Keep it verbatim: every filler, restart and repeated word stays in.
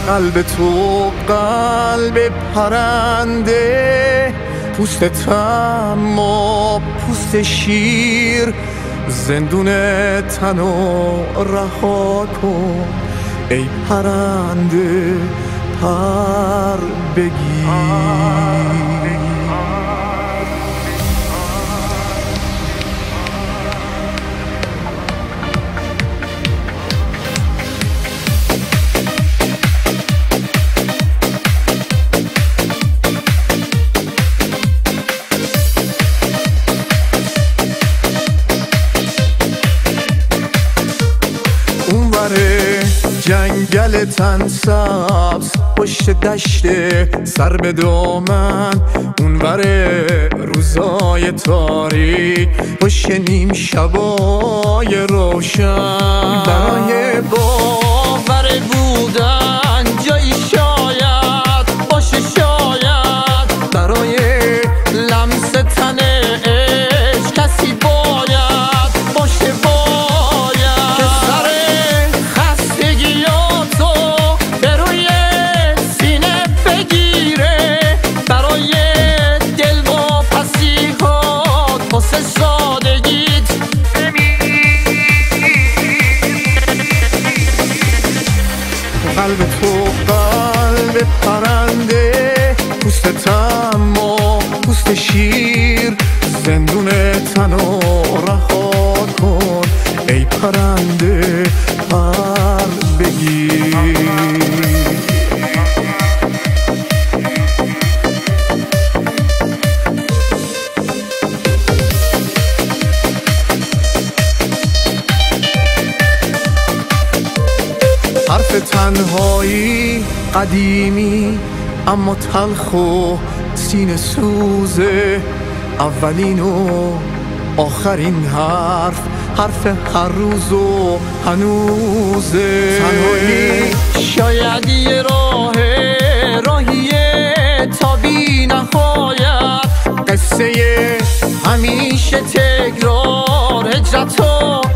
قلب تو قلب پرنده، پوست اما پوست شیر، زندون تنو رها کن ای پرنده پر بگیر. جنگل تن سبز پشت دشت سر به دامن، اونور روزای تاریک پشت نیم شبای روشن، برای باور بودن جایی شاید باشه، شاید برای لمس تن عشق کسی باید باشه، باید که سر خستگیاتو به روی سینه بگیره، برای دل واپسی‌هات واسه سادگیت قلب تو قلب پرنده، پوست اما پوست شیر، زندون تنو رها کن ای پرنده پر بگیر. حرف تنهایی قدیمی اما تلخ و سینه سوزه، اولین و آخرین حرف حرف هر روز و هنوزه. تنهایی شاید یه راه راهیه تا بی نهایت، قصه همیشه تکرار هجرت و